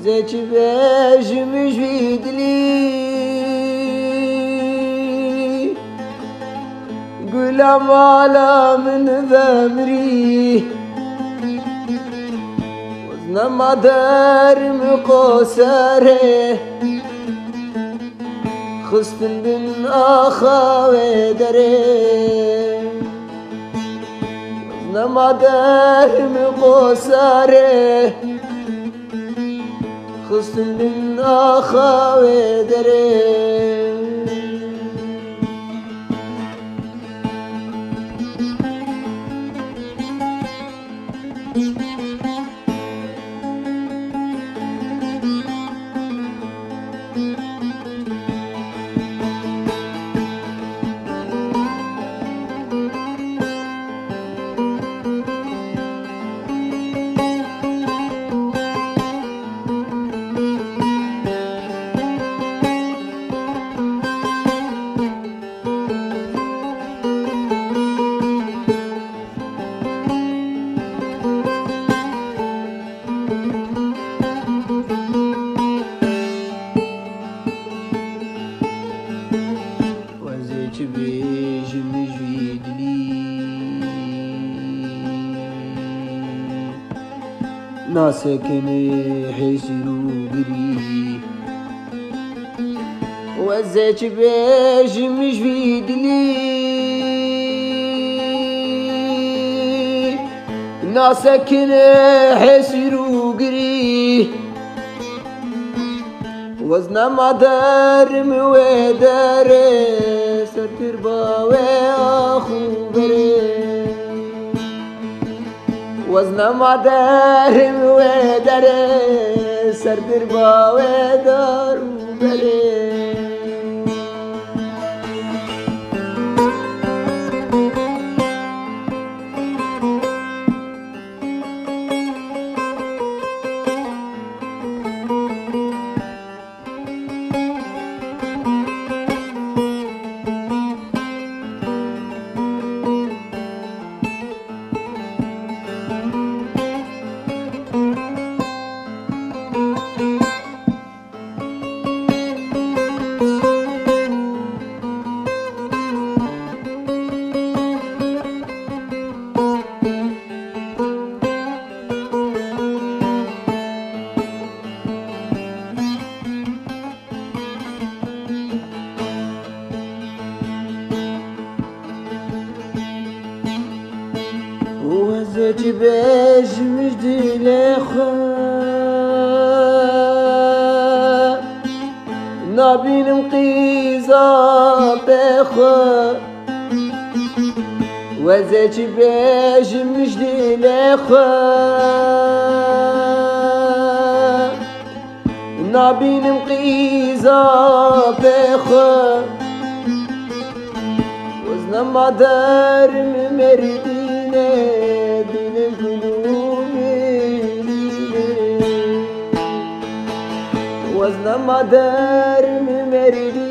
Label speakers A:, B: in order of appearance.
A: وزيك باجم جديد لي قول مالا من ذمري وزنا ما دار مقصره خست من أخاوي دري وزنا ما دار مقصره خست من أخاوي دري بيجم جديد لي ناسكن حسرو بري وزيك بيجم جديد لي ناسكن حسرو قري وزنا ما دار مويداري سرتر باوي اخو بري وزنا ما دار مويداري سرتر باوي دارو بري وزيك باجم جديد لخوا نابين مقيزة بخوا وزيك باجم جديد لخوا نابين مقيزة بخوا وزنا ما دار مردينه بين القلوب وزنا ما دار مردينه